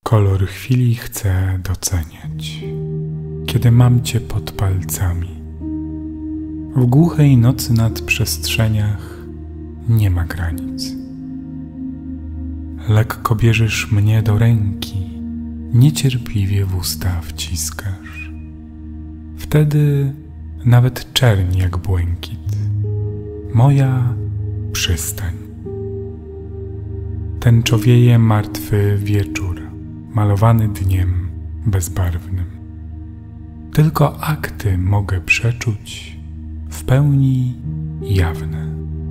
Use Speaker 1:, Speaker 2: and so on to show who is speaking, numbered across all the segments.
Speaker 1: Kolor chwili chcę doceniać, kiedy mam Cię pod palcami. W głuchej nocy nad przestrzeniach nie ma granic. Lekko bierzesz mnie do ręki, niecierpliwie w usta wciskasz. Wtedy nawet czerń jak błękit, moja przystań. Tęczowieje martwy wieczór, malowany dniem bezbarwnym. Tylko akty mogę przeczuć, w pełni jawne.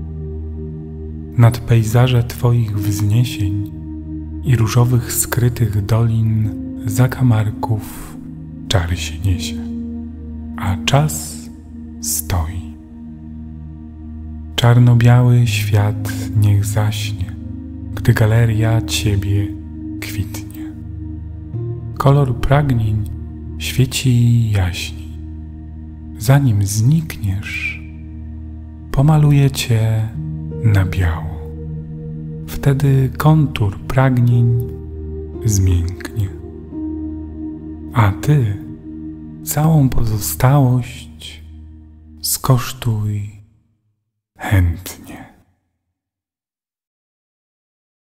Speaker 1: Nad pejzaże Twoich wzniesień i różowych skrytych dolin zakamarków czar się niesie, a czas stoi. Czarno-biały świat niech zaśnie, gdy galeria Ciebie kwitnie. Kolor pragnień świeci jaśniej. Zanim znikniesz, pomaluję Cię na biało. Wtedy kontur pragnień zmięknie. A Ty całą pozostałość skosztuj chętnie.